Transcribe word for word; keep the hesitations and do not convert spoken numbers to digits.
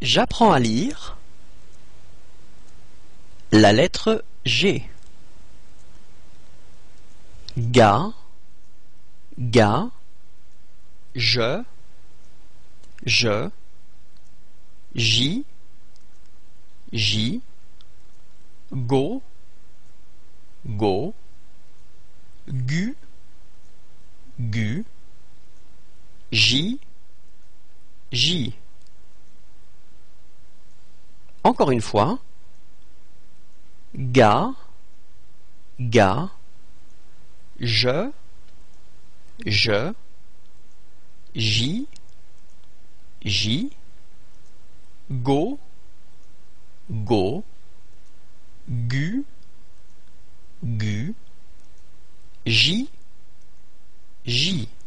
J'apprends à lire la lettre G. Ga, ga, je, je, j, j, go, go, gu, gu, j, j. Encore une fois. Ga, ga, je, je, j, j, go, go, gu, gu, j, j.